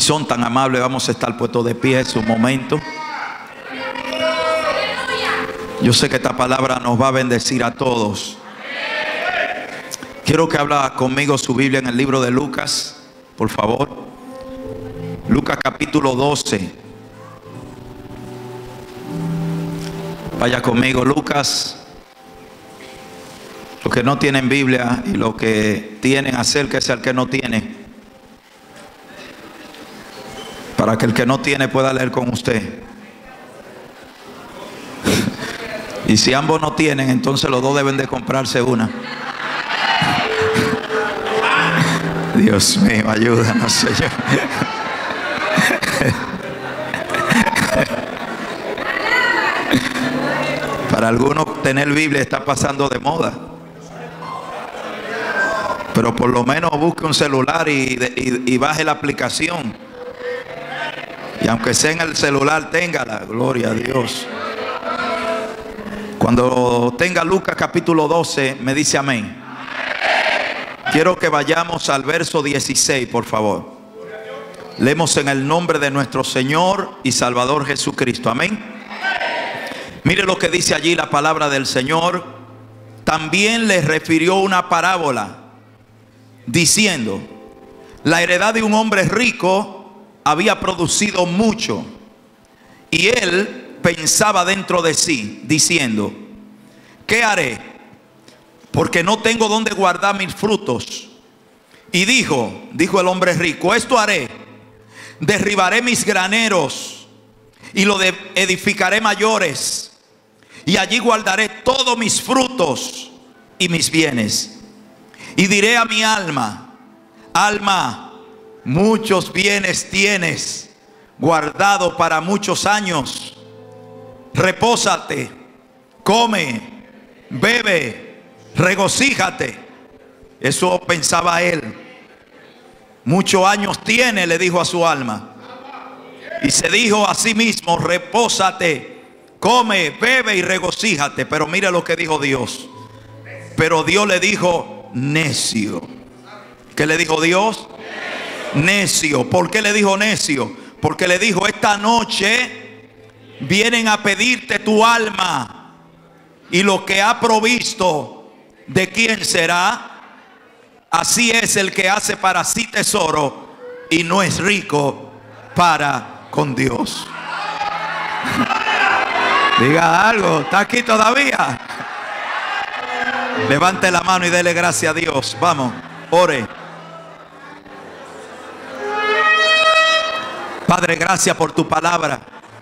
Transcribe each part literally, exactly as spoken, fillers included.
son tan amables, vamos a estar puestos de pie en un momento. Yo sé que esta palabra nos va a bendecir a todos. Quiero que habla conmigo su Biblia en el libro de Lucas, por favor. Lucas capítulo doce. Vaya conmigo, Lucas. Los que no tienen Biblia y los que tienen, acérquese al que no tiene, para que el que no tiene pueda leer con usted. Y si ambos no tienen, entonces los dos deben de comprarse una. Dios mío, ayúdanos, Señor. Para algunos tener Biblia está pasando de moda, pero por lo menos busque un celular y, y, y baje la aplicación. Y aunque sea en el celular, téngala. Gloria a Dios. Cuando tenga Lucas capítulo doce, me dice amén. Quiero que vayamos al verso dieciséis, por favor. Leemos en el nombre de nuestro Señor y Salvador Jesucristo. Amén. Mire lo que dice allí la palabra del Señor. También les refirió una parábola, diciendo: la heredad de un hombre rico había producido mucho, y él pensaba dentro de sí, diciendo: ¿qué haré? Porque no tengo donde guardar mis frutos. Y dijo, dijo el hombre rico: esto haré, derribaré mis graneros y lo de edificaré mayores, y allí guardaré todos mis frutos y mis bienes. Y diré a mi alma: alma, muchos bienes tienes guardado para muchos años. Repósate, come, bebe, regocíjate. Eso pensaba él. Muchos años tiene, le dijo a su alma. Y se dijo a sí mismo: repósate, come, bebe y regocíjate. Pero mira lo que dijo Dios. Pero Dios le dijo: necio. ¿Qué le dijo Dios? Necio. ¿Por qué le dijo necio? Porque le dijo: esta noche vienen a pedirte tu alma, y lo que ha provisto, ¿de quién será? Así es el que hace para sí tesoro y no es rico para con Dios. Diga algo, ¿está aquí todavía? Levante la mano y dele gracias a Dios. Vamos, ore. Padre, gracias por tu palabra.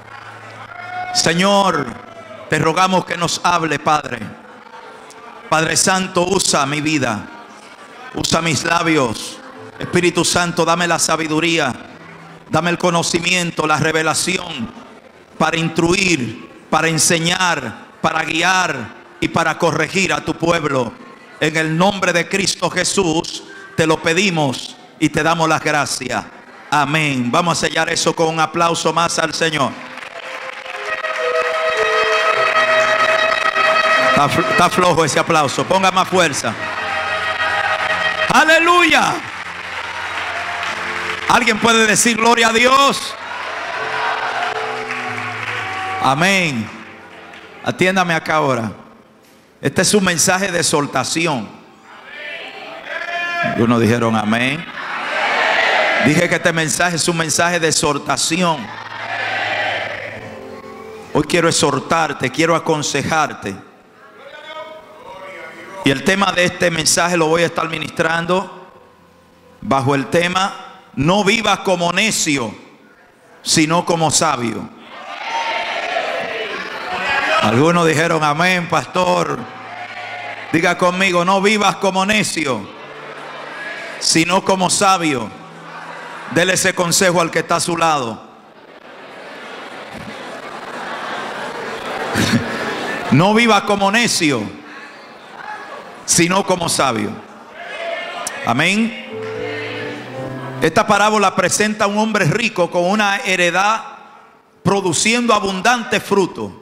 Señor, te rogamos que nos hable, Padre. Padre Santo, usa mi vida, usa mis labios. Espíritu Santo, dame la sabiduría, dame el conocimiento, la revelación para instruir, para enseñar, para guiar y para corregir a tu pueblo. En el nombre de Cristo Jesús te lo pedimos y te damos las gracias. Amén. Vamos a sellar eso con un aplauso más al Señor. Está, está flojo ese aplauso. Ponga más fuerza. Aleluya. ¿Alguien puede decir gloria a Dios? Amén. Atiéndame acá ahora. Este es un mensaje de exhortación. Algunos dijeron amén. Dije que este mensaje es un mensaje de exhortación. Hoy quiero exhortarte, quiero aconsejarte. Y el tema de este mensaje lo voy a estar ministrando bajo el tema: no vivas como necio, sino como sabio. Algunos dijeron amén, pastor. Diga conmigo: no vivas como necio, sino como sabio. Dele ese consejo al que está a su lado. No vivas como necio, sino como sabio. Amén. Esta parábola presenta a un hombre rico con una heredad produciendo abundante fruto.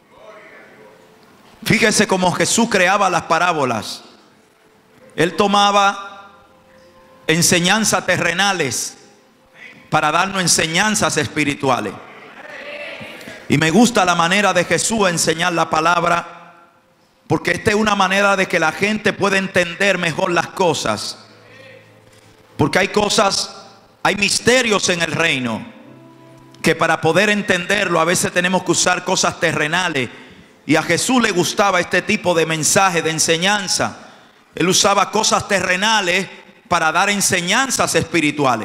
Fíjese cómo Jesús creaba las parábolas. Él tomaba enseñanzas terrenales para darnos enseñanzas espirituales. Y me gusta la manera de Jesús enseñar la palabra, porque esta es una manera de que la gente pueda entender mejor las cosas. Porque hay cosas, hay misterios en el reino, que para poder entenderlo a veces tenemos que usar cosas terrenales. Y a Jesús le gustaba este tipo de mensaje, de enseñanza. Él usaba cosas terrenales para dar enseñanzas espirituales.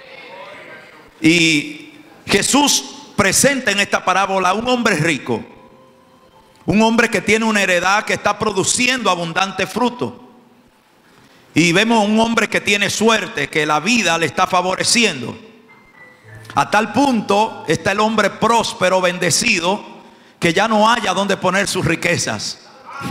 Y Jesús presenta en esta parábola a un hombre rico, un hombre que tiene una heredad que está produciendo abundante fruto. Y vemos un hombre que tiene suerte, que la vida le está favoreciendo. A tal punto está el hombre próspero, bendecido, que ya no haya donde poner sus riquezas.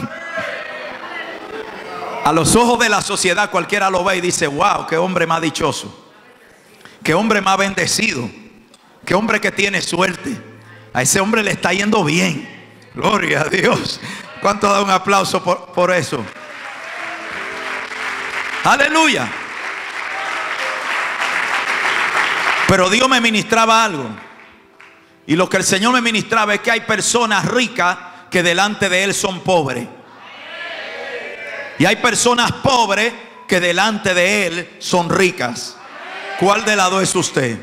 A los ojos de la sociedad cualquiera lo ve y dice: wow, qué hombre más dichoso, qué hombre más bendecido, qué hombre que tiene suerte. A ese hombre le está yendo bien. Gloria a Dios. ¿Cuánto da un aplauso por, por eso? Aleluya. Pero Dios me ministraba algo. Y lo que el Señor me ministraba es que hay personas ricas que delante de Él son pobres. Y hay personas pobres que delante de Él son ricas. ¿Cuál de las dos es usted?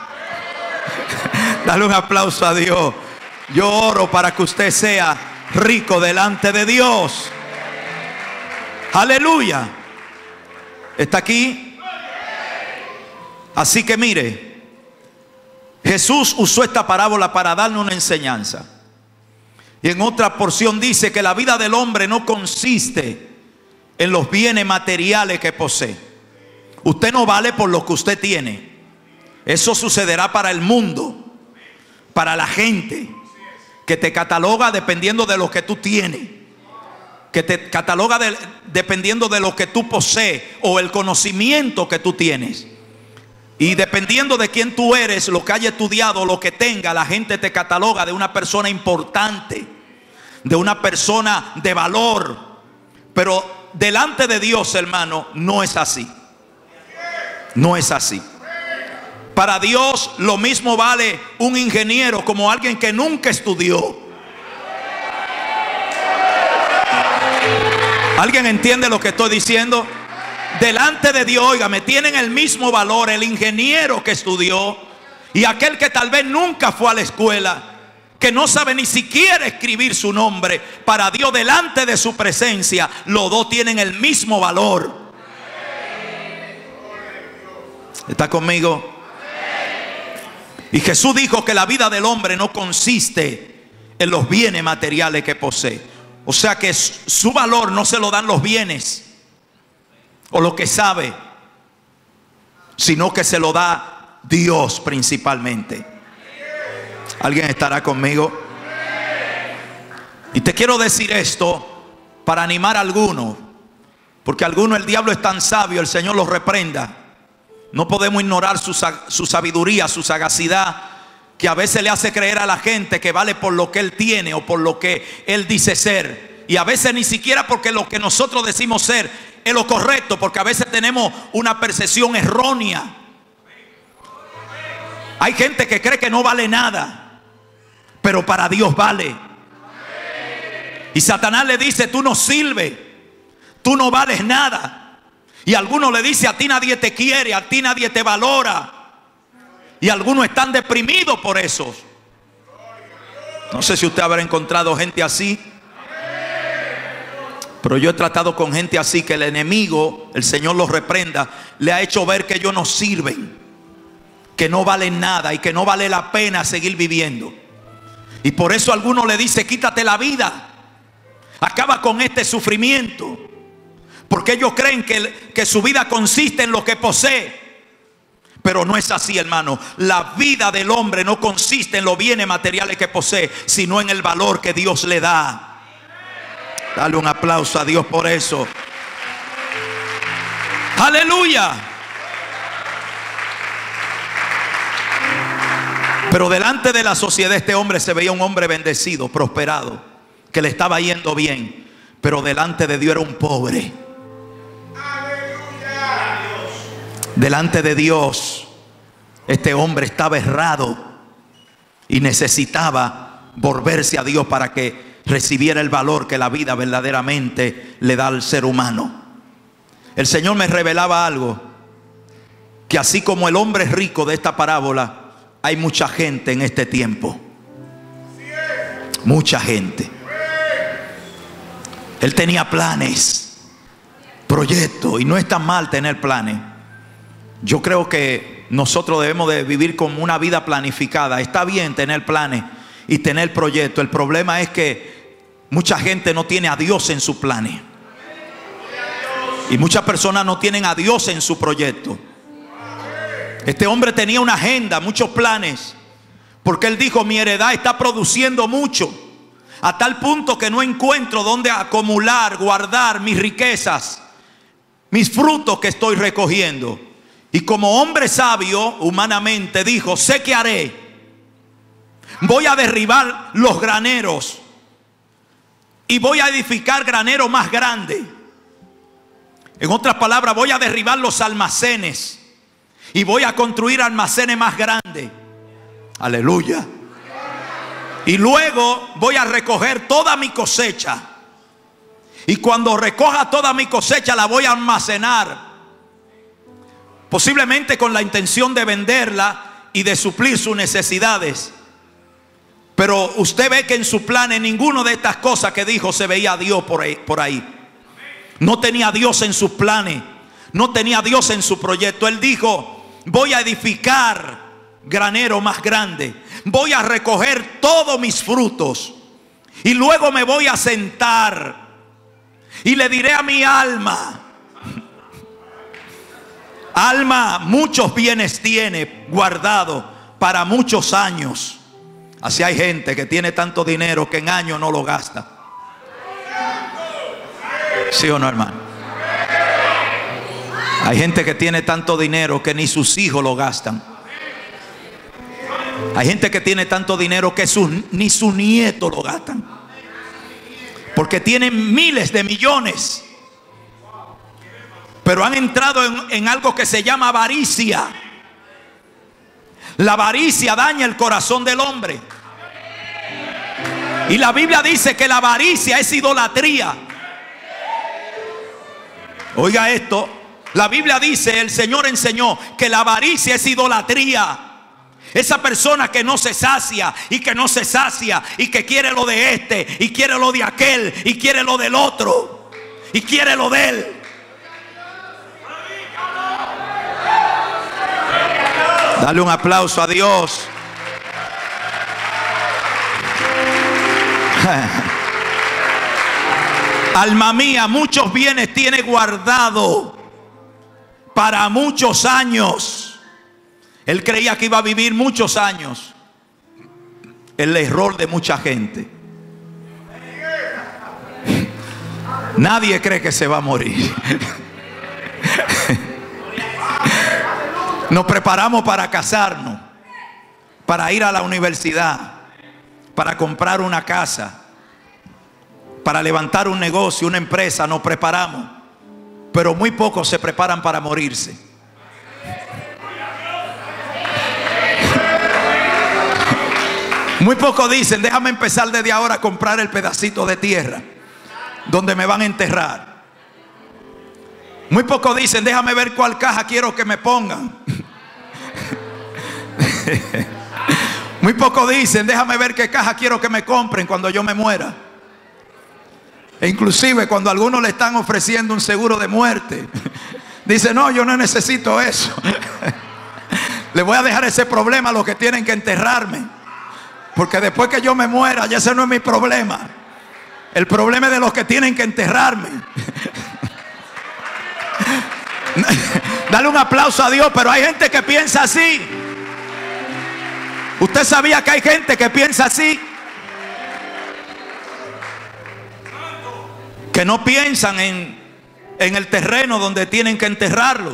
Dale un aplauso a Dios. Yo oro para que usted sea rico delante de Dios. Aleluya. ¿Está aquí? Así que mire, Jesús usó esta parábola para darnos una enseñanza. Y en otra porción dice que la vida del hombre no consiste en los bienes materiales que posee. Usted no vale por lo que usted tiene. Eso sucederá para el mundo, para la gente que te cataloga dependiendo de lo que tú tienes, que te cataloga de, dependiendo de lo que tú posees o el conocimiento que tú tienes. Y dependiendo de quién tú eres, lo que haya estudiado, lo que tenga, la gente te cataloga de una persona importante, de una persona de valor. Pero delante de Dios, hermano, no es así. No es así. Para Dios lo mismo vale un ingeniero como alguien que nunca estudió. ¿Alguien entiende lo que estoy diciendo? Delante de Dios, óigame, tienen el mismo valor el ingeniero que estudió y aquel que tal vez nunca fue a la escuela, que no sabe ni siquiera escribir su nombre. Para Dios, delante de su presencia, los dos tienen el mismo valor. ¿Está conmigo? Y Jesús dijo que la vida del hombre no consiste en los bienes materiales que posee. O sea que su valor no se lo dan los bienes o lo que sabe, sino que se lo da Dios principalmente. ¿Alguien estará conmigo? Y te quiero decir esto para animar a algunos, porque algunos, el diablo es tan sabio, el Señor los reprenda. No podemos ignorar su, su sabiduría, su sagacidad, que a veces le hace creer a la gente que vale por lo que él tiene o por lo que él dice ser. Y a veces ni siquiera porque lo que nosotros decimos ser es lo correcto, porque a veces tenemos una percepción errónea. Hay gente que cree que no vale nada, pero para Dios vale. Y Satanás le dice: tú no sirves, tú no vales nada. Y algunos le dice: a ti nadie te quiere, a ti nadie te valora. Y algunos están deprimidos por eso. No sé si usted habrá encontrado gente así, pero yo he tratado con gente así, que el enemigo, el Señor los reprenda, le ha hecho ver que ellos no sirven, que no valen nada y que no vale la pena seguir viviendo. Y por eso algunos le dicen: quítate la vida, acaba con este sufrimiento, porque ellos creen que, que su vida consiste en lo que posee. Pero no es así, hermano. La vida del hombre no consiste en los bienes materiales que posee, sino en el valor que Dios le da. Dale un aplauso a Dios por eso. Aleluya. Pero delante de la sociedad este hombre se veía un hombre bendecido, prosperado, que le estaba yendo bien. Pero delante de Dios era un pobre. Delante de Dios Este hombre estaba errado y necesitaba volverse a Dios para que recibiera el valor que la vida verdaderamente le da al ser humano. El Señor me revelaba algo, que así como el hombre rico de esta parábola, hay mucha gente en este tiempo. Mucha gente. Él tenía planes, proyectos, y no está mal tener planes. Yo creo que nosotros debemos de vivir como una vida planificada. Está bien tener planes y tener proyectos. El problema es que mucha gente no tiene a Dios en sus planes. Y muchas personas no tienen a Dios en su proyecto. Este hombre tenía una agenda, muchos planes, porque él dijo: mi heredad está produciendo mucho, a tal punto que no encuentro dónde acumular, guardar mis riquezas, mis frutos que estoy recogiendo. Y como hombre sabio humanamente dijo: sé qué haré. Voy a derribar los graneros y voy a edificar graneros más grandes. En otras palabras, voy a derribar los almacenes y voy a construir almacenes más grandes. Aleluya. Y luego voy a recoger toda mi cosecha. Y cuando recoja toda mi cosecha, la voy a almacenar. Posiblemente con la intención de venderla y de suplir sus necesidades. Pero usted ve que en su plan, en ninguna de estas cosas que dijo se veía a Dios por ahí, por ahí. No tenía a Dios en sus planes. No tenía a Dios en su proyecto. Él dijo: voy a edificar granero más grande. Voy a recoger todos mis frutos. Y luego me voy a sentar. Y le diré a mi alma: alma, muchos bienes tiene guardado para muchos años. Así hay gente que tiene tanto dinero que en años no lo gasta. ¿Sí o no, hermano? Hay gente que tiene tanto dinero que ni sus hijos lo gastan. Hay gente que tiene tanto dinero que sus, ni sus nietos lo gastan. Porque tienen miles de millones. Pero han entrado en, en algo que se llama avaricia. La avaricia daña el corazón del hombre. Y la Biblia dice que la avaricia es idolatría. Oiga esto. La Biblia dice, el Señor enseñó que la avaricia es idolatría. Esa persona que no se sacia y que no se sacia y que quiere lo de este y quiere lo de aquel y quiere lo del otro y quiere lo de él. Dale un aplauso a Dios. Alma mía, muchos bienes tiene guardado para muchos años. Él creía que iba a vivir muchos años. El error de mucha gente. Nadie cree que se va a morir. Nos preparamos para casarnos, para ir a la universidad, para comprar una casa, para levantar un negocio, una empresa. Nos preparamos, pero muy pocos se preparan para morirse. Muy pocos dicen: déjame empezar desde ahora a comprar el pedacito de tierra donde me van a enterrar. Muy pocos dicen: déjame ver cuál caja quiero que me pongan. Muy pocos dicen: déjame ver qué caja quiero que me compren cuando yo me muera. E inclusive cuando a algunos le están ofreciendo un seguro de muerte, dice: no, yo no necesito eso. Le voy a dejar ese problema a los que tienen que enterrarme, porque después que yo me muera, ya ese no es mi problema. El problema es de los que tienen que enterrarme. Dale un aplauso a Dios. Pero hay gente que piensa así. ¿Usted sabía que hay gente que piensa así? Que no piensan en, en el terreno donde tienen que enterrarlo.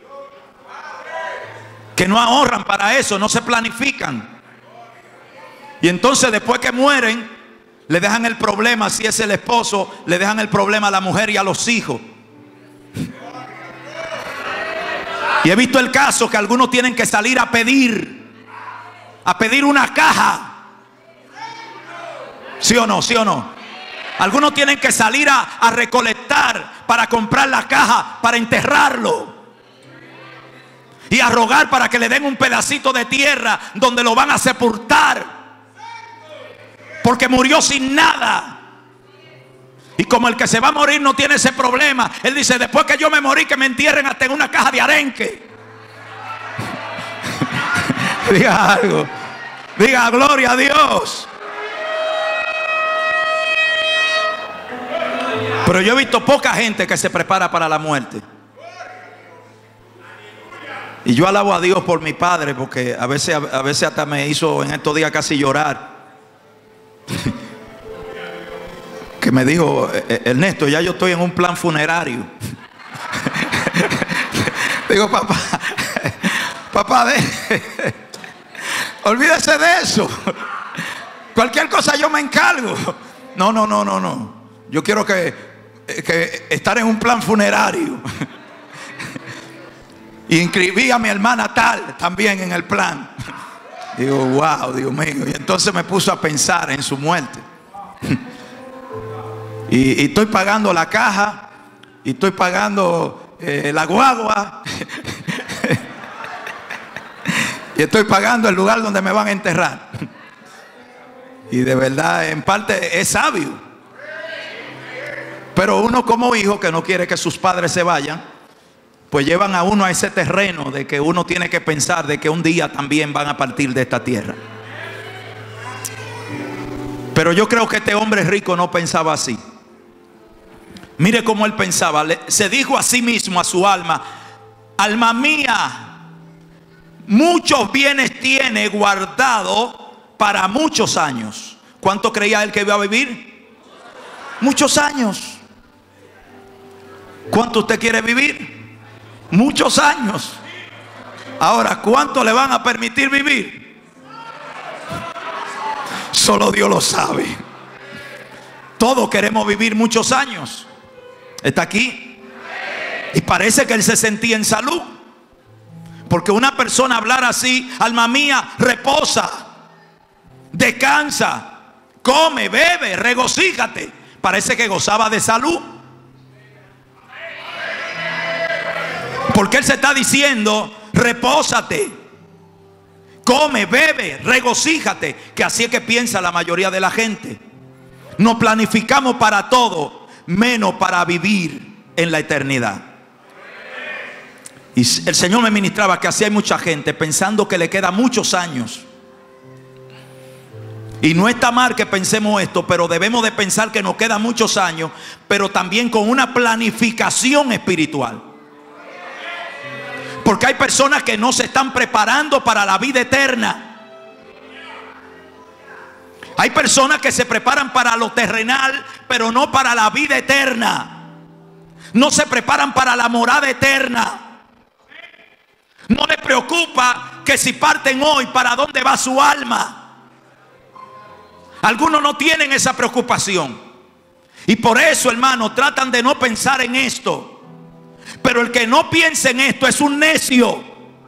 Que no ahorran para eso, no se planifican. Y entonces después que mueren, le dejan el problema. Si es el esposo, le dejan el problema a la mujer y a los hijos. Y he visto el caso que algunos tienen que salir a pedir, a pedir una caja. ¿Sí o no? ¿Sí o no? Algunos tienen que salir a, a recolectar para comprar la caja, para enterrarlo. Y a rogar para que le den un pedacito de tierra donde lo van a sepultar. Porque murió sin nada. Y como el que se va a morir no tiene ese problema, él dice: después que yo me morí, que me entierren hasta en una caja de arenque. Diga algo. Diga gloria a Dios. Pero yo he visto poca gente que se prepara para la muerte. Y yo alabo a Dios por mi padre, porque a veces, a veces hasta me hizo en estos días casi llorar. Que me dijo: Ernesto, ya yo estoy en un plan funerario. Digo: papá, papá, de, olvídese de eso. Cualquier cosa yo me encargo. No, no, no, no, no. Yo quiero que, que estar en un plan funerario. Y inscribí a mi hermana tal también en el plan. Digo: wow, Dios mío. Y entonces me puso a pensar en su muerte. Y, y estoy pagando la caja. Y estoy pagando eh, la guagua. Y estoy pagando el lugar donde me van a enterrar. Y de verdad, en parte es sabio. Pero uno como hijo que no quiere que sus padres se vayan, pues llevan a uno a ese terreno de que uno tiene que pensar de que un día también van a partir de esta tierra. Pero yo creo que este hombre rico no pensaba así. Mire cómo él pensaba. Se dijo a sí mismo, a su alma: alma mía, muchos bienes tiene guardado para muchos años. ¿Cuánto creía él que iba a vivir? Muchos años. ¿Cuánto usted quiere vivir? Muchos años. Ahora, ¿cuánto le van a permitir vivir? Solo Dios lo sabe. Todos queremos vivir muchos años. ¿Está aquí? Y parece que él se sentía en salud. Porque una persona hablar así: alma mía, reposa, descansa, come, bebe, regocíjate, parece que gozaba de salud. Porque él se está diciendo: repósate, come, bebe, regocíjate. Que así es que piensa la mayoría de la gente. Nos planificamos para todo, menos para vivir en la eternidad. Y el Señor me ministraba que así hay mucha gente pensando que le quedan muchos años. Y no está mal que pensemos esto, pero debemos de pensar que nos quedan muchos años, pero también con una planificación espiritual. Porque hay personas que no se están preparando para la vida eterna. Hay personas que se preparan para lo terrenal, pero no para la vida eterna. No se preparan para la morada eterna. No les preocupa que si parten hoy, ¿para dónde va su alma? Algunos no tienen esa preocupación. Y por eso, hermano, tratan de no pensar en esto. Pero el que no piensa en esto es un necio.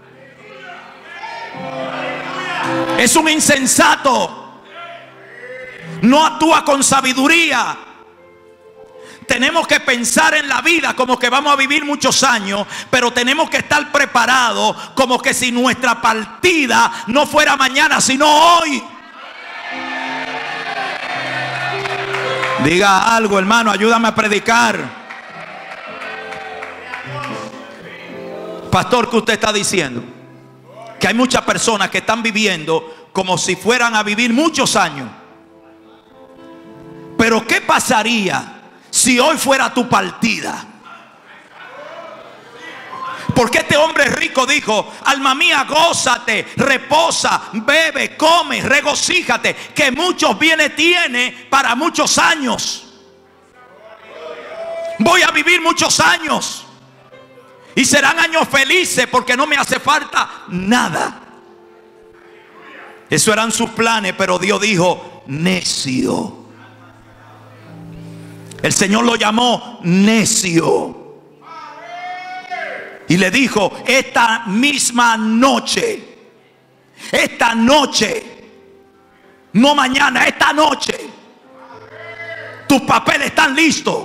Es un insensato. No actúa con sabiduría. Tenemos que pensar en la vida como que vamos a vivir muchos años, pero tenemos que estar preparados como que si nuestra partida no fuera mañana, sino hoy. Diga algo, hermano, ayúdame a predicar. Pastor, ¿qué usted está diciendo? Que hay muchas personas que están viviendo como si fueran a vivir muchos años. Pero ¿qué pasaría si hoy fuera tu partida? Porque este hombre rico dijo: alma mía, gózate, reposa, bebe, come, regocíjate, que muchos bienes tiene para muchos años. Voy a vivir muchos años. Y serán años felices porque no me hace falta nada. Eso eran sus planes, pero Dios dijo: necio. El Señor lo llamó necio. Y le dijo: esta misma noche, esta noche, no mañana, esta noche, tus papeles están listos.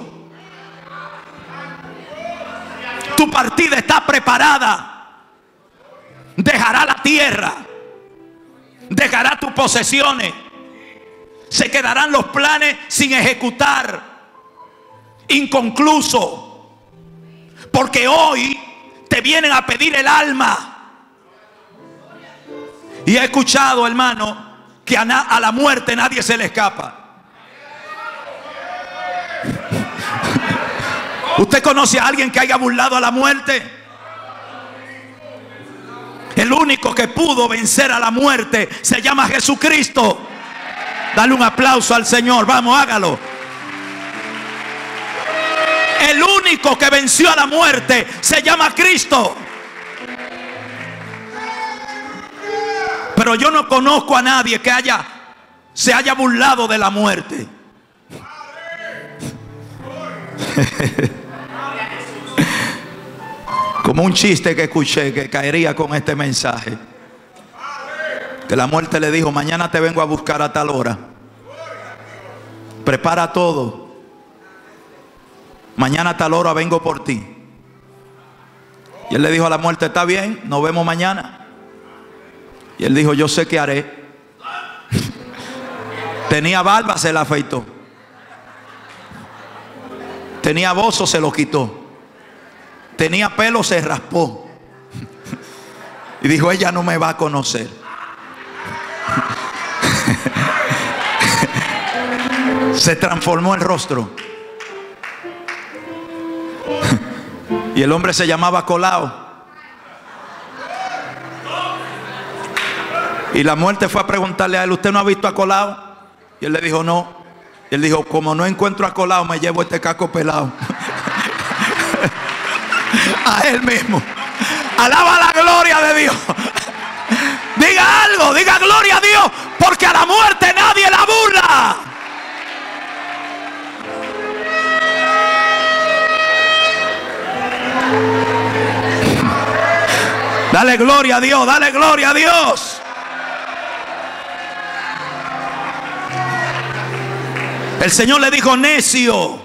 Tu partida está preparada. Dejará la tierra, dejará tus posesiones. Se quedarán los planes sin ejecutar, inconcluso, porque hoy te vienen a pedir el alma. Y he escuchado, hermano, que a, a la muerte nadie se le escapa. ¿Usted conoce a alguien que haya burlado a la muerte? El único que pudo vencer a la muerte se llama Jesucristo. Dale un aplauso al Señor. Vamos, hágalo. El único que venció a la muerte se llama Cristo. Pero yo no conozco a nadie que haya se haya burlado de la muerte. Como un chiste que escuché que caería con este mensaje, que la muerte le dijo: mañana te vengo a buscar a tal hora, prepara todo, mañana a tal hora vengo por ti. Y él le dijo a la muerte: está bien, nos vemos mañana. Y él dijo: yo sé qué haré. Tenía barba, se la afeitó. Tenía bozo, se lo quitó. Tenía pelo, se raspó. Y dijo: ella no me va a conocer. Se transformó el rostro. Y el hombre se llamaba Colao. Y la muerte fue a preguntarle a él: ¿usted no ha visto a Colao? Y él le dijo: no. Y él dijo: como no encuentro a Colao, me llevo este caco pelado. A él mismo. Alaba la gloria de Dios. Diga algo, diga gloria a Dios, porque a la muerte nadie la burla. Dale gloria a Dios, dale gloria a Dios. El Señor le dijo: necio,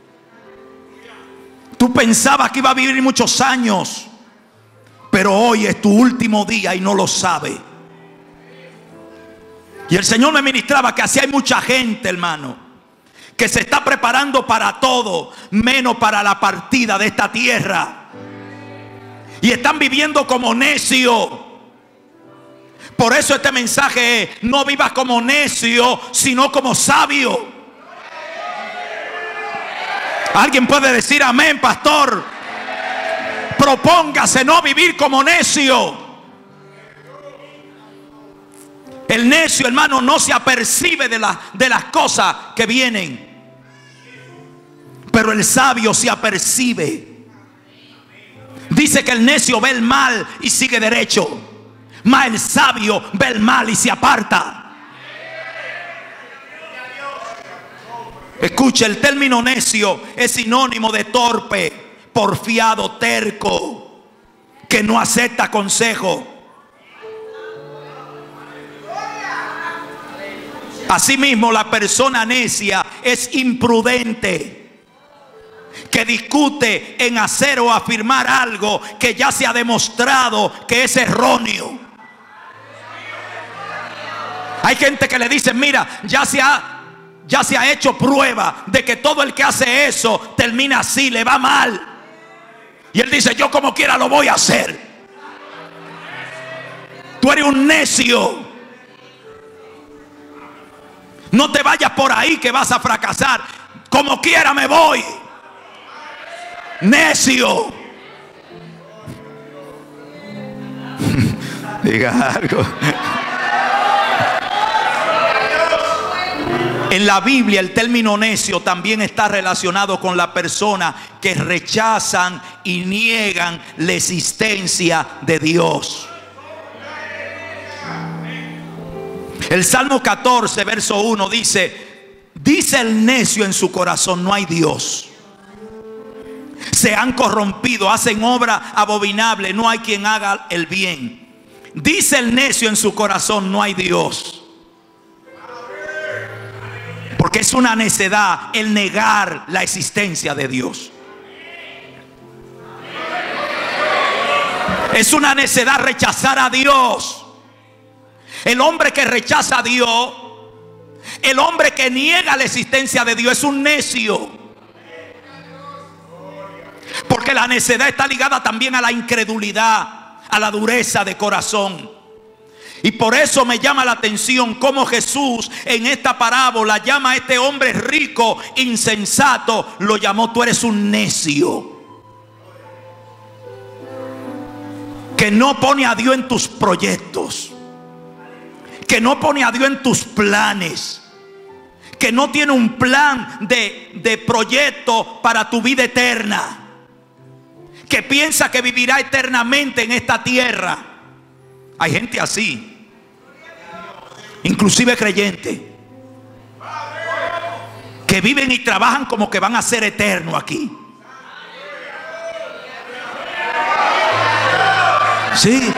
tú pensabas que iba a vivir muchos años, pero hoy es tu último día y no lo sabes. Y el Señor me ministraba que así hay mucha gente, hermano, que se está preparando para todo menos para la partida de esta tierra. Y están viviendo como necios. Por eso este mensaje es: no vivas como necio, sino como sabio. Alguien puede decir amén, pastor. Propóngase no vivir como necio. El necio, hermano, no se apercibe de, la, de las cosas que vienen, pero el sabio se apercibe. Dice que el necio ve el mal y sigue derecho, mas el sabio ve el mal y se aparta. Escuche, el término necio es sinónimo de torpe, porfiado, terco, que no acepta consejo. Asimismo, la persona necia es imprudente, que discute en hacer o afirmar algo que ya se ha demostrado que es erróneo. Hay gente que le dice: mira, ya se ha Ya se ha hecho prueba de que todo el que hace eso termina así, le va mal. Y él dice: yo como quiera lo voy a hacer. Tú eres un necio. No te vayas por ahí que vas a fracasar. Como quiera me voy. Necio. Diga algo. En la Biblia el término necio también está relacionado con la persona que rechazan y niegan la existencia de Dios. El Salmo catorce, verso uno dice: dice el necio en su corazón: no hay Dios. se han corrompido, hacen obra abominable, no hay quien haga el bien. Dice el necio en su corazón, no hay Dios. Porque es una necedad el negar la existencia de Dios. Es una necedad rechazar a Dios. El hombre que rechaza a Dios, el hombre que niega la existencia de Dios, es un necio. Porque la necedad está ligada también a la incredulidad, a la dureza de corazón. Y por eso me llama la atención cómo Jesús en esta parábola llama a este hombre rico, insensato. Lo llamó: tú eres un necio, que no pone a Dios en tus proyectos, que no pone a Dios en tus planes, que no tiene un plan de, de proyecto para tu vida eterna, que piensa que vivirá eternamente en esta tierra. Hay gente así, inclusive creyentes, que viven y trabajan como que van a ser eternos aquí. Sí,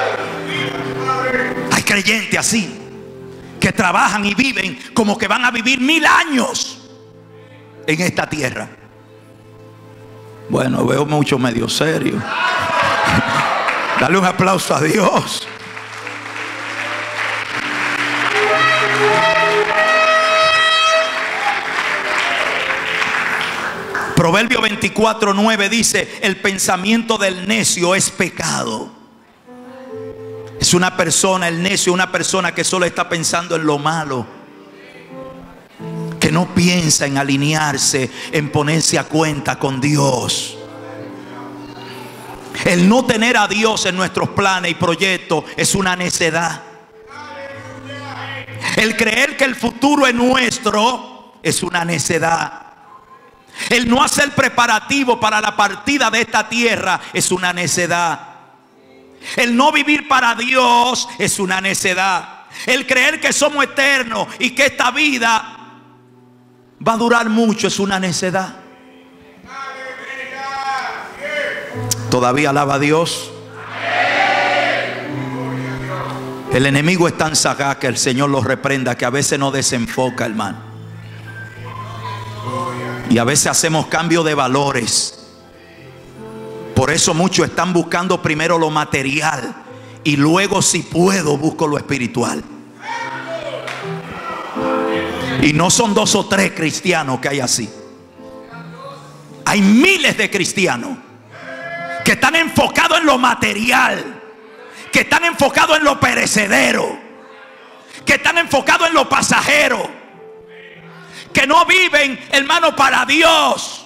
hay creyentes así, que trabajan y viven como que van a vivir mil años en esta tierra. Bueno, veo mucho medio serio. Dale un aplauso a Dios. Proverbio veinticuatro nueve dice: el pensamiento del necio es pecado. Es una persona, el necio, una persona que solo está pensando en lo malo, que no piensa en alinearse, en ponerse a cuenta con Dios. El no tener a Dios en nuestros planes y proyectos es una necedad. El creer que el futuro es nuestro es una necedad. El no hacer preparativo para la partida de esta tierra es una necedad. El no vivir para Dios es una necedad. El creer que somos eternos y que esta vida va a durar mucho es una necedad. ¿Todavía alaba a Dios? El enemigo es tan sagaz, que el Señor lo reprenda, que a veces nos desenfoca, hermano. Y a veces hacemos cambio de valores. Por eso muchos están buscando primero lo material y luego, si puedo, busco lo espiritual. Y no son dos o tres cristianos que hay así. Hay miles de cristianos que están enfocados en lo material, que están enfocados en lo perecedero, que están enfocados en lo pasajero, que no viven, hermano, para Dios.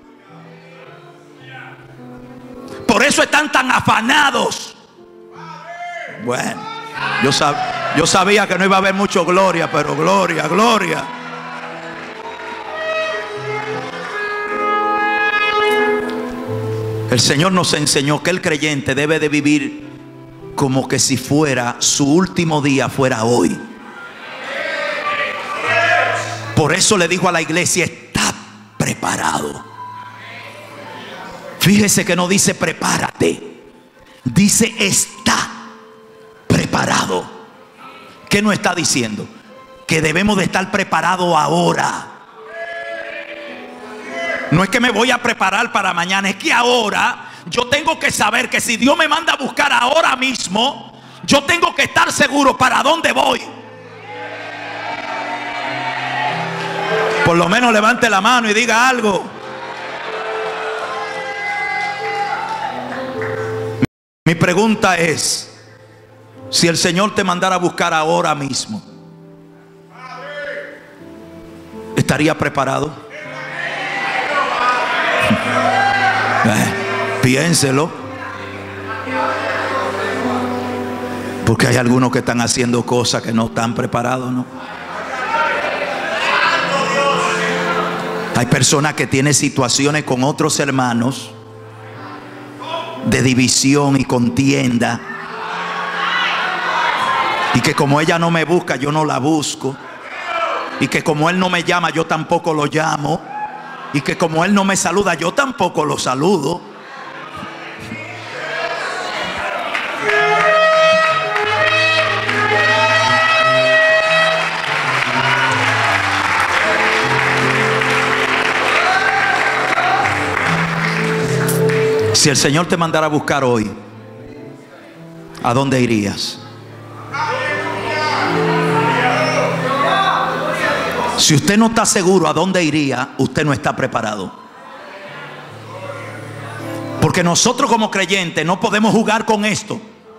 Por eso están tan afanados. Bueno, yo, sab yo sabía que no iba a haber mucho gloria, pero gloria, gloria. El Señor nos enseñó que el creyente debe de vivir como que si fuera su último día, fuera hoy. Por eso le dijo a la iglesia: está preparado. Fíjese que no dice prepárate, dice está preparado. ¿Qué nos está diciendo? Que debemos de estar preparados ahora. No es que me voy a preparar para mañana, es que ahora yo tengo que saber que si Dios me manda a buscar ahora mismo, yo tengo que estar seguro para dónde voy. Por lo menos levante la mano y diga algo. Mi pregunta es: si el Señor te mandara a buscar ahora mismo, ¿estaría preparado? Eh, piénselo. Porque hay algunos que están haciendo cosas que no están preparados, ¿no? Hay personas que tienen situaciones con otros hermanos de división y contienda, y que como ella no me busca, yo no la busco, y que como él no me llama, yo tampoco lo llamo. Y que como Él no me saluda, yo tampoco lo saludo. Si el Señor te mandara a buscar hoy, ¿a dónde irías? Si usted no está seguro a dónde iría, usted no está preparado. Porque nosotros como creyentes no podemos jugar con esto.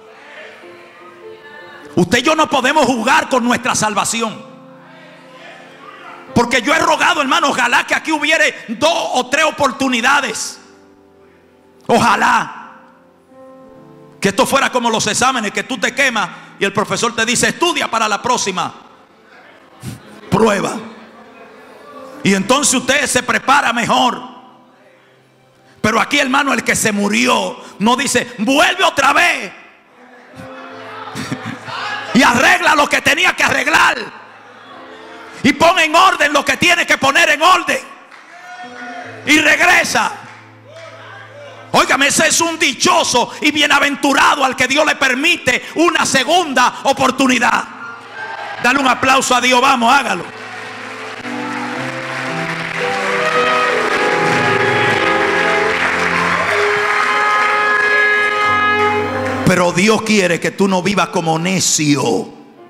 Usted y yo no podemos jugar con nuestra salvación. Porque yo he rogado, hermano, ojalá que aquí hubiere dos o tres oportunidades. Ojalá que esto fuera como los exámenes, que tú te quemas y el profesor te dice: estudia para la próxima prueba. Y entonces usted se prepara mejor. Pero aquí, hermano, el que se murió no dice: vuelve otra vez y arregla lo que tenía que arreglar y pone en orden lo que tiene que poner en orden y regresa. Óigame, ese es un dichoso y bienaventurado al que Dios le permite una segunda oportunidad. Dale un aplauso a Dios, vamos, hágalo. Pero Dios quiere que tú no vivas como necio,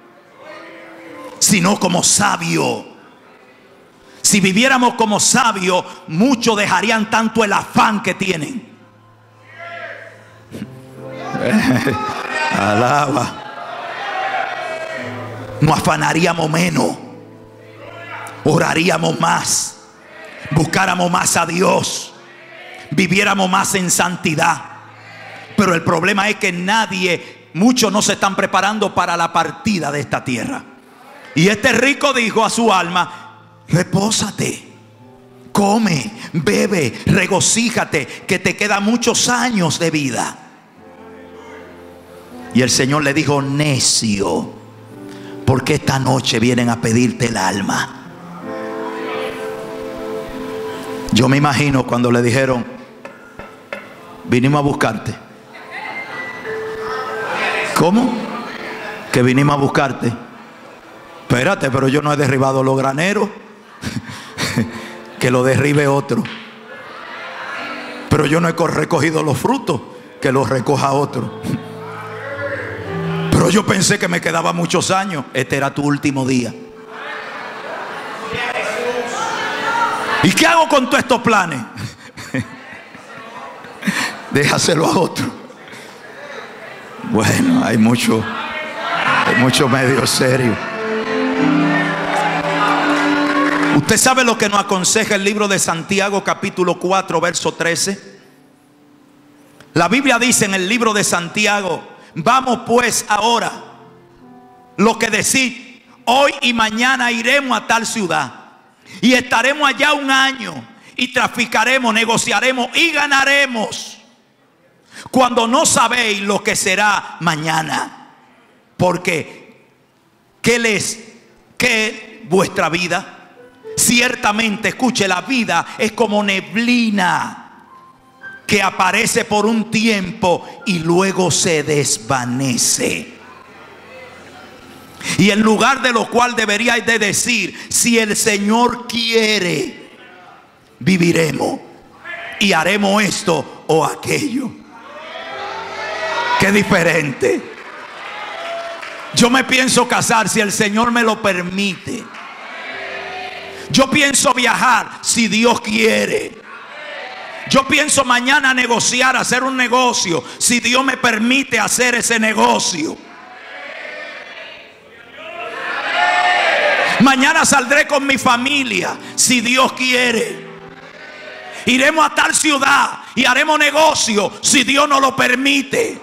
sino como sabio. Si viviéramos como sabios, muchos dejarían tanto el afán que tienen. Alaba. No afanaríamos menos, oraríamos más, buscáramos más a Dios, viviéramos más en santidad. Pero el problema es que nadie, muchos no se están preparando para la partida de esta tierra. Y este rico dijo a su alma: repósate, come, bebe, regocíjate, que te quedan muchos años de vida. Y el Señor le dijo: necio, porque esta noche vienen a pedirte el alma. Yo me imagino cuando le dijeron: vinimos a buscarte. ¿Cómo? Que vinimos a buscarte. Espérate, pero yo no he derribado los graneros. Que lo derribe otro. Pero yo no he recogido los frutos. Que los recoja otro. Pero yo pensé que me quedaban muchos años. Este era tu último día. ¿Y qué hago con todos estos planes? Déjaselo a otro. Bueno, hay mucho, hay mucho medio serio. Usted sabe lo que nos aconseja el libro de Santiago, capítulo cuatro, verso trece. La Biblia dice en el libro de Santiago: vamos pues ahora, lo que decís, hoy y mañana iremos a tal ciudad y estaremos allá un año y traficaremos, negociaremos y ganaremos, cuando no sabéis lo que será mañana. Porque ¿qué les, qué es vuestra vida? Ciertamente, escuche, la vida es como neblina que aparece por un tiempo y luego se desvanece. Y en lugar de lo cual deberíais de decir: si el Señor quiere, viviremos y haremos esto o aquello. Qué diferente. Yo me pienso casar si el Señor me lo permite. Yo pienso viajar si Dios quiere. Yo pienso mañana negociar, hacer un negocio, si Dios me permite hacer ese negocio. Mañana saldré con mi familia, si Dios quiere. Iremos a tal ciudad y haremos negocio, si Dios nos lo permite.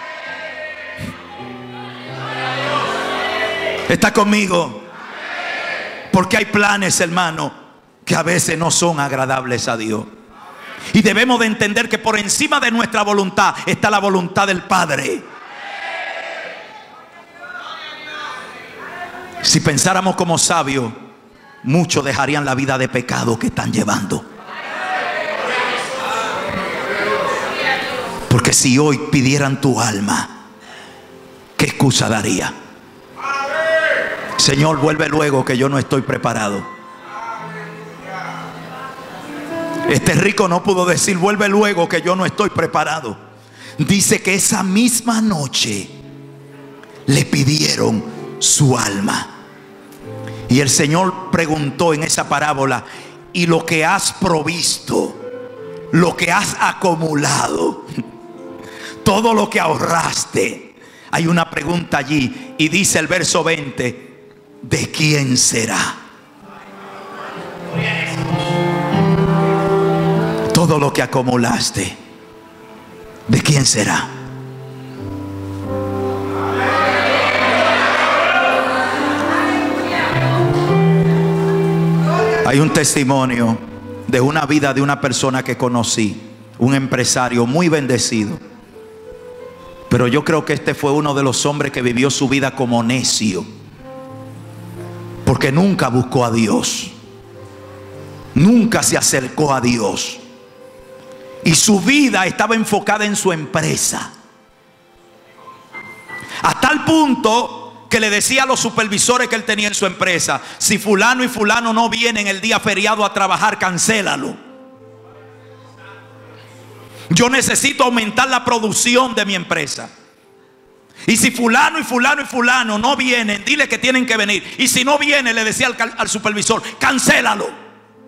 ¿Está conmigo? Porque hay planes, hermano, que a veces no son agradables a Dios. Y debemos de entender que por encima de nuestra voluntad está la voluntad del Padre. Si pensáramos como sabios, muchos dejarían la vida de pecado que están llevando. Porque si hoy pidieran tu alma, ¿qué excusa daría? Señor, vuelve luego que yo no estoy preparado. Este rico no pudo decir vuelve luego que yo no estoy preparado. Dice que esa misma noche le pidieron su alma. Y el Señor preguntó en esa parábola: y lo que has provisto, lo que has acumulado, todo lo que ahorraste. Hay una pregunta allí y dice el verso veinte: ¿de quién será? Todo lo que acumulaste, ¿de quién será? Hay un testimonio de una vida de una persona que conocí, un empresario muy bendecido. Pero yo creo que este fue uno de los hombres que vivió su vida como necio, porque nunca buscó a Dios, nunca se acercó a Dios. Y su vida estaba enfocada en su empresa, a tal punto que le decía a los supervisores que él tenía en su empresa: si fulano y fulano no vienen el día feriado a trabajar, cancélalo. Yo necesito aumentar la producción de mi empresa. Y si fulano y fulano y fulano no vienen, dile que tienen que venir. Y si no viene, le decía al, al supervisor: cancélalo.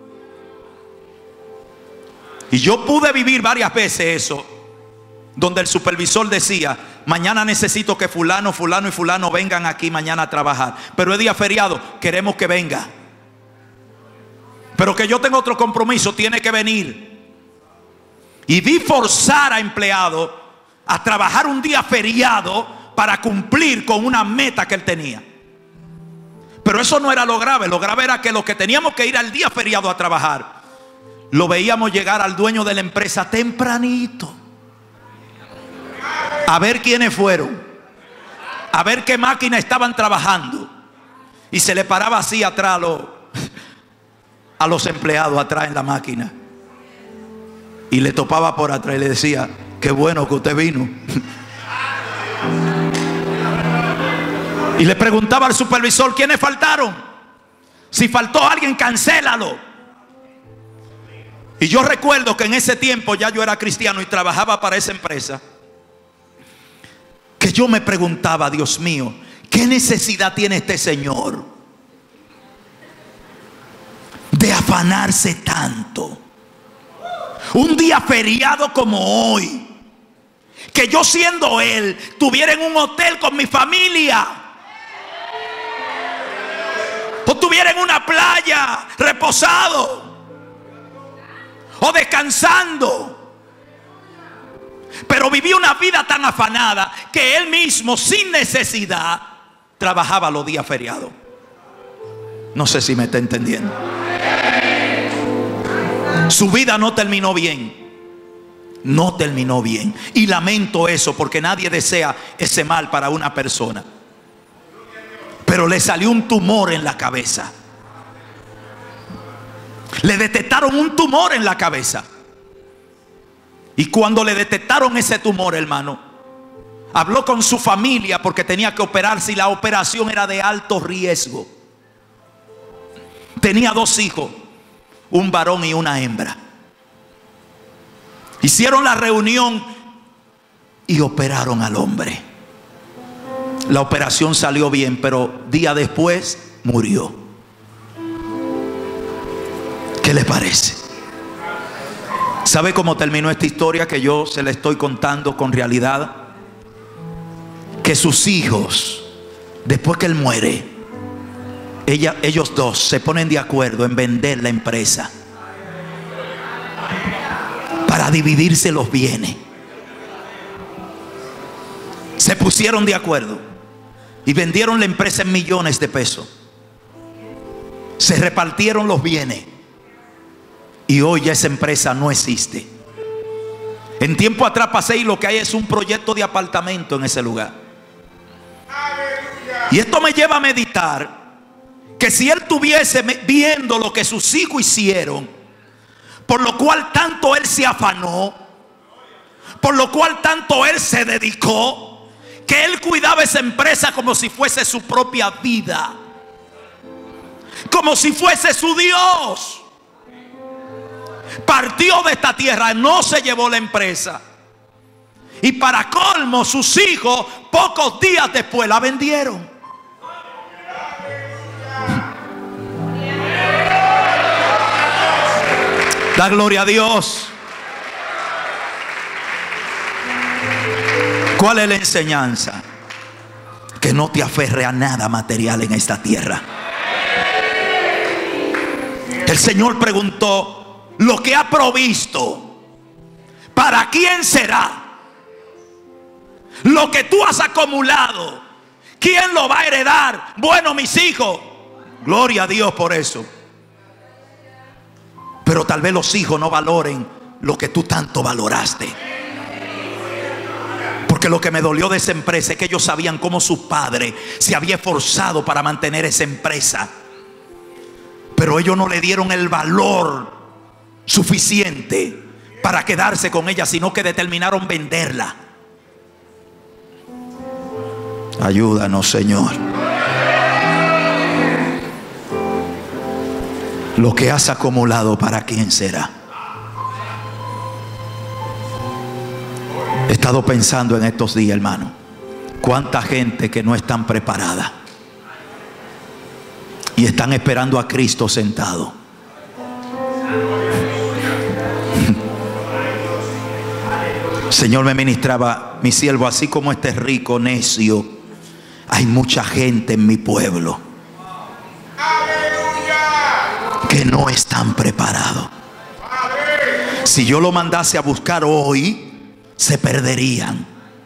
Y yo pude vivir varias veces eso, donde el supervisor decía: mañana necesito que fulano, fulano y fulano vengan aquí mañana a trabajar, pero es día feriado, queremos que venga. Pero que yo tengo otro compromiso, tiene que venir. Y vi forzar a empleados a trabajar un día feriado para cumplir con una meta que él tenía. Pero eso no era lo grave. Lo grave era que los que teníamos que ir al día feriado a trabajar, lo veíamos llegar al dueño de la empresa tempranito, a ver quiénes fueron, a ver qué máquina estaban trabajando. Y se le paraba así atrás a los, a los empleados atrás en la máquina, y le topaba por atrás y le decía: qué bueno que usted vino. Y le preguntaba al supervisor: ¿quiénes faltaron? Si faltó alguien, cancélalo. Y yo recuerdo que en ese tiempo ya yo era cristiano y trabajaba para esa empresa, que yo me preguntaba: Dios mío, ¿qué necesidad tiene este señor de afanarse tanto? Un día feriado como hoy, que yo siendo él tuviera en un hotel con mi familia, o tuviera en una playa reposado, o descansando. Pero viví una vida tan afanada que él mismo, sin necesidad, trabajaba los días feriados. No sé si me está entendiendo. Su vida no terminó bien. No terminó bien. Y lamento eso, porque nadie desea ese mal para una persona. Pero le salió un tumor en la cabeza. Le detectaron un tumor en la cabeza. Y cuando le detectaron ese tumor, hermano, habló con su familia porque tenía que operarse, y la operación era de alto riesgo. Tenía dos hijos, un varón y una hembra. Hicieron la reunión y operaron al hombre. La operación salió bien, pero día después murió. ¿Qué le parece? ¿Sabe cómo terminó esta historia que yo se la estoy contando con realidad? Que sus hijos, después que él muere, ella, ellos dos se ponen de acuerdo en vender la empresa para dividirse los bienes. Se pusieron de acuerdo y vendieron la empresa en millones de pesos. Se repartieron los bienes. Y hoy ya esa empresa no existe. En tiempo atrás pasé y lo que hay es un proyecto de apartamento en ese lugar. Y esto me lleva a meditar que si él estuviese viendo lo que sus hijos hicieron, por lo cual tanto él se afanó, Por lo cual tanto él se dedicó, que él cuidaba esa empresa como si fuese su propia vida, como si fuese su Dios. Partió de esta tierra, no se llevó la empresa. Y para colmo, sus hijos pocos días después la vendieron. Da gloria a Dios. ¿Cuál es la enseñanza? Que no te aferre a nada material en esta tierra. El Señor preguntó: lo que ha provisto, ¿para quién será? Lo que tú has acumulado, ¿quién lo va a heredar? Bueno, mis hijos. Gloria a Dios por eso. Pero tal vez los hijos no valoren lo que tú tanto valoraste. Porque lo que me dolió de esa empresa es que ellos sabían cómo su padre se había esforzado para mantener esa empresa, pero ellos no le dieron el valor suficiente para quedarse con ella, sino que determinaron venderla. Ayúdanos, Señor. Lo que has acumulado, ¿para quién será? He estado pensando en estos días, hermano, cuánta gente que no están preparada y están esperando a Cristo sentado. Señor me ministraba: mi siervo, así como este rico necio, hay mucha gente en mi pueblo que no están preparados. Si yo lo mandase a buscar hoy, se perderían.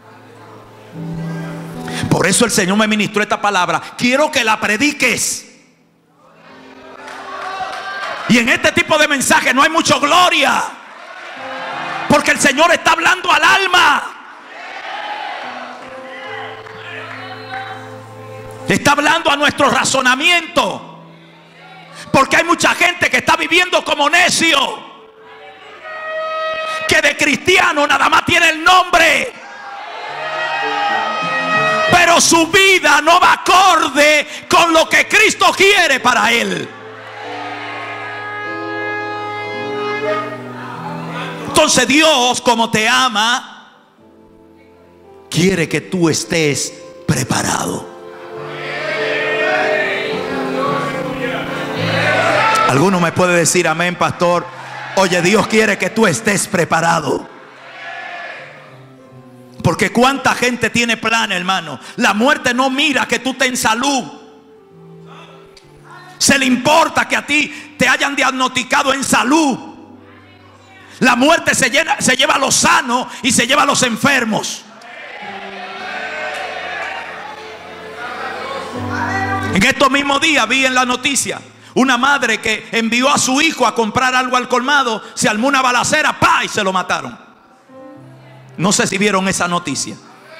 Por eso el Señor me ministró esta palabra. Quiero que la prediques. Y en este tipo de mensaje no hay mucha gloria, porque el Señor está hablando al alma. Está hablando a nuestro razonamiento. Porque hay mucha gente que está viviendo como necio, que de cristiano nada más tiene el nombre, pero su vida no va acorde con lo que Cristo quiere para él. Entonces Dios, como te ama, quiere que tú estés preparado. ¿Alguno me puede decir amén, pastor? Oye, Dios quiere que tú estés preparado. Porque cuánta gente tiene plan, hermano. La muerte no mira que tú estés en salud. Se le importa que a ti te hayan diagnosticado en salud. La muerte se, llena, se lleva a los sanos y se lleva a los enfermos. En estos mismos días vi en la noticia una madre que envió a su hijo a comprar algo al colmado, se armó una balacera, ¡pa! Y se lo mataron. No sé si vieron esa noticia.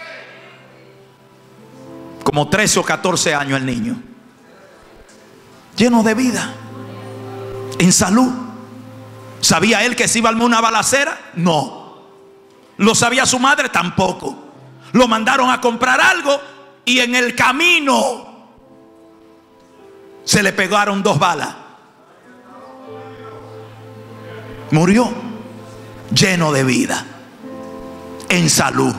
Como trece o catorce años el niño, lleno de vida, en salud. ¿Sabía él que se iba a armar una balacera? No. ¿Lo sabía su madre? Tampoco. Lo mandaron a comprar algo y en el camino se le pegaron dos balas. Murió lleno de vida, en salud.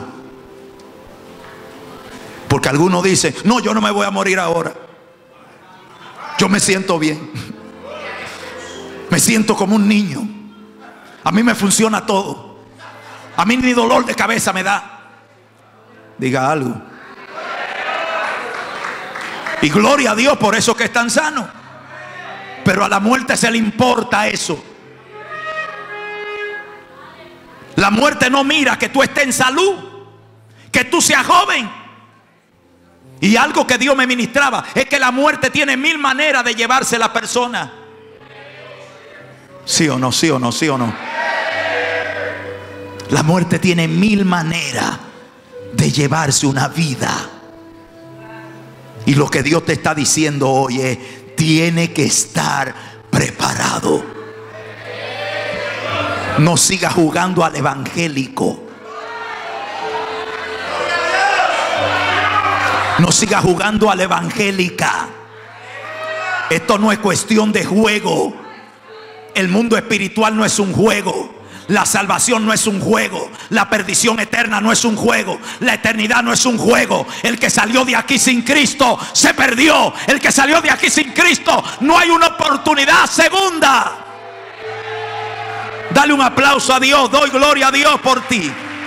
Porque algunos dicen: no, yo no me voy a morir ahora, yo me siento bien, me siento como un niño, a mí me funciona todo, a mí ni dolor de cabeza me da. Diga algo. Y gloria a Dios por eso que están sanos. Pero a la muerte se le importa eso. La muerte no mira que tú estés en salud, que tú seas joven. Y algo que Dios me ministraba es que la muerte tiene mil maneras de llevarse a la persona. ¿Sí o no? ¿Sí o no? ¿Sí o no? La muerte tiene mil maneras de llevarse una vida. Y lo que Dios te está diciendo hoy es: tiene que estar preparado. No siga jugando al evangélico. No siga jugando a la evangélica. Esto no es cuestión de juego. El mundo espiritual no es un juego. La salvación no es un juego. La perdición eterna no es un juego. La eternidad no es un juego. El que salió de aquí sin Cristo se perdió. El que salió de aquí sin Cristo, no hay una oportunidad segunda. Dale un aplauso a Dios. Doy gloria a Dios por ti.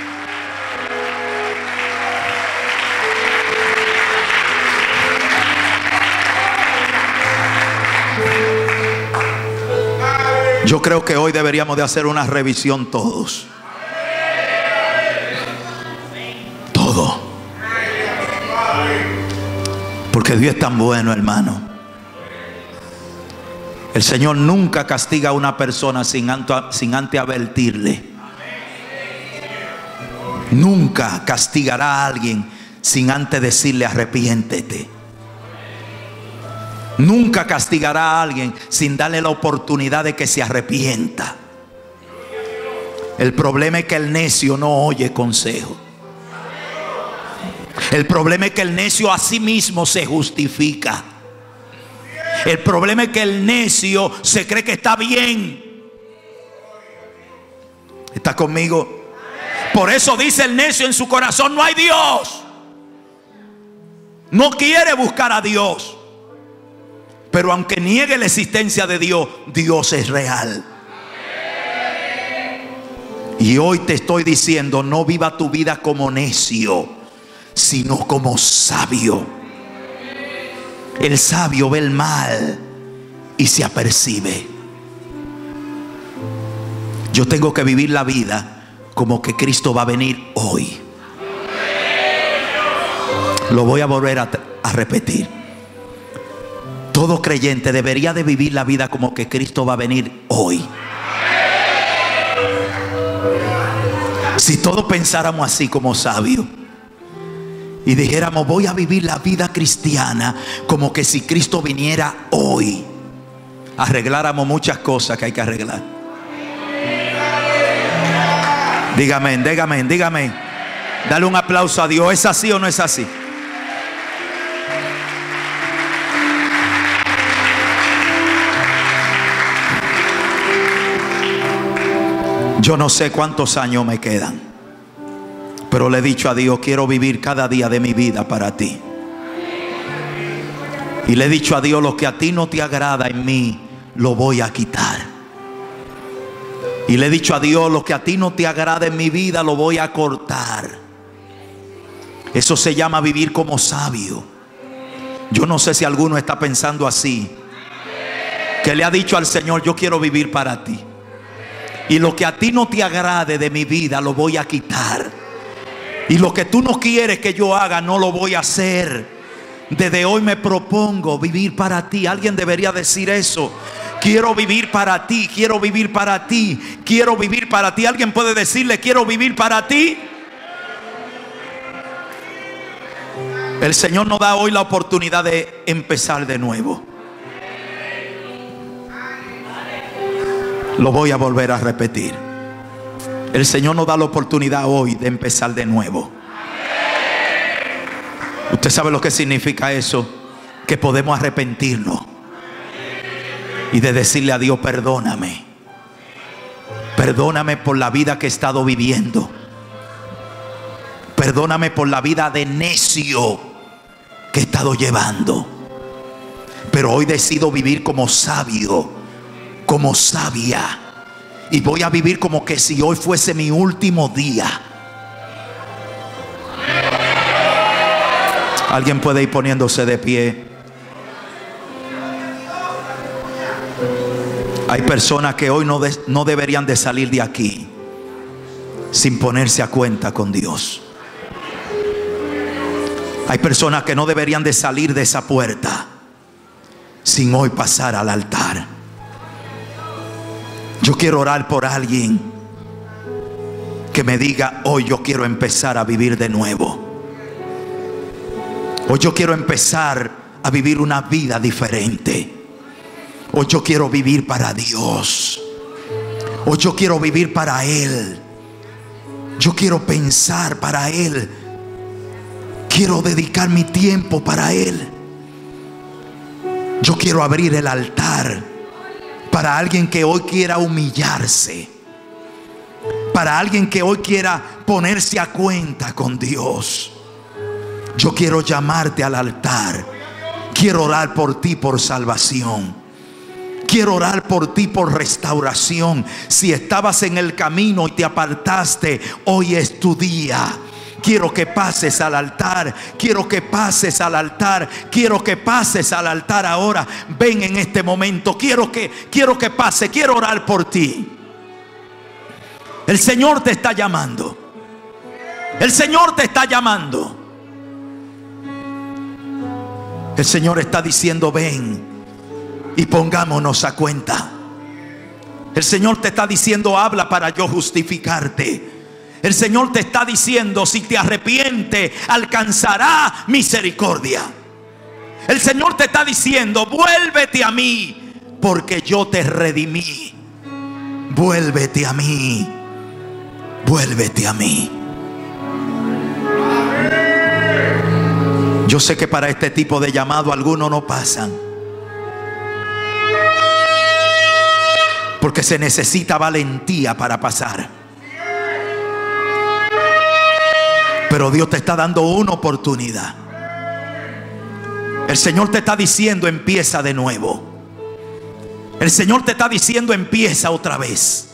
Yo creo que hoy deberíamos de hacer una revisión todos. Todo. Porque Dios es tan bueno, hermano. El Señor nunca castiga a una persona sin antes, sin antes advertirle. Nunca castigará a alguien sin antes decirle arrepiéntete. Nunca castigará a alguien sin darle la oportunidad de que se arrepienta. El problema es que el necio no oye consejo. El problema es que el necio a sí mismo se justifica. El problema es que el necio se cree que está bien. ¿Está conmigo? Por eso dice el necio en su corazón: no hay Dios. No quiere buscar a Dios. Pero aunque niegue la existencia de Dios, Dios es real. Y hoy te estoy diciendo: no viva tu vida como necio, sino como sabio. El sabio ve el mal y se apercibe. Yo tengo que vivir la vida como que Cristo va a venir hoy. Lo voy a volver a, a repetir. Todo creyente debería de vivir la vida como que Cristo va a venir hoy. Si todos pensáramos así como sabios y dijéramos: voy a vivir la vida cristiana como que si Cristo viniera hoy, arregláramos muchas cosas que hay que arreglar. Dígame, dígame, dígame. Dale un aplauso a Dios. ¿Es así o no es así? Yo no sé cuántos años me quedan, pero le he dicho a Dios: quiero vivir cada día de mi vida para ti. Y le he dicho a Dios: lo que a ti no te agrada en mí, lo voy a quitar. Y le he dicho a Dios: lo que a ti no te agrada en mi vida, lo voy a cortar. Eso se llama vivir como sabio. Yo no sé si alguno está pensando así, que le ha dicho al Señor: yo quiero vivir para ti. Y lo que a ti no te agrade de mi vida, lo voy a quitar. Y lo que tú no quieres que yo haga, no lo voy a hacer. Desde hoy me propongo vivir para ti. Alguien debería decir eso: quiero vivir para ti, quiero vivir para ti, quiero vivir para ti. Alguien puede decirle: quiero vivir para ti. El Señor nos da hoy la oportunidad de empezar de nuevo. Lo voy a volver a repetir. El Señor nos da la oportunidad hoy de empezar de nuevo. ¿Usted sabe lo que significa eso? Que podemos arrepentirnos y de decirle a Dios: perdóname. Perdóname por la vida que he estado viviendo. Perdóname por la vida de necio que he estado llevando. Pero hoy decido vivir como sabio, como sabia, y voy a vivir como que si hoy fuese mi último día. Alguien puede ir poniéndose de pie. Hay personas que hoy no, de, no deberían de salir de aquí sin ponerse a cuenta con Dios. Hay personas que no deberían de salir de esa puerta sin hoy pasar al altar. Yo quiero orar por alguien que me diga: hoy yo quiero empezar a vivir de nuevo. Hoy yo quiero empezar a vivir una vida diferente. Hoy yo quiero vivir para Dios. Hoy yo quiero vivir para Él. Yo quiero pensar para Él. quiero dedicar mi tiempo para Él. Yo quiero abrir el altar para alguien que hoy quiera humillarse, para alguien que hoy quiera ponerse a cuenta con Dios. Yo quiero llamarte al altar. Quiero orar por ti por salvación. Quiero orar por ti por restauración. Si estabas en el camino y te apartaste, hoy es tu día. Quiero que pases al altar. Quiero que pases al altar. Quiero que pases al altar ahora. Ven en este momento. Quiero que, quiero que pase. Quiero orar por ti. El Señor te está llamando. El Señor te está llamando. El Señor está diciendo: ven y pongámonos a cuenta. El Señor te está diciendo: habla para yo justificarte. El Señor te está diciendo: si te arrepientes, alcanzará misericordia. El Señor te está diciendo: vuélvete a mí, porque yo te redimí. Vuélvete a mí. Vuélvete a mí. Yo sé que para este tipo de llamado algunos no pasan, porque se necesita valentía para pasar. Pero Dios te está dando una oportunidad. El Señor te está diciendo: empieza de nuevo. El Señor te está diciendo: empieza otra vez.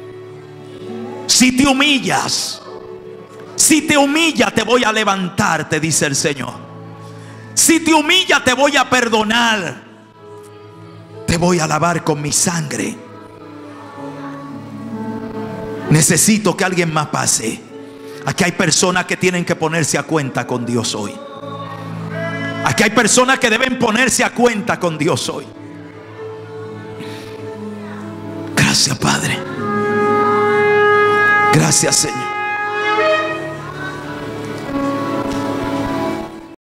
Si te humillas, si te humillas, te voy a levantar, te dice el Señor. Si te humillas, te voy a perdonar. Te voy a lavar con mi sangre. Necesito que alguien más pase. Aquí hay personas que tienen que ponerse a cuenta con Dios hoy. Aquí hay personas que deben ponerse a cuenta con Dios hoy. Gracias, Padre. Gracias, Señor.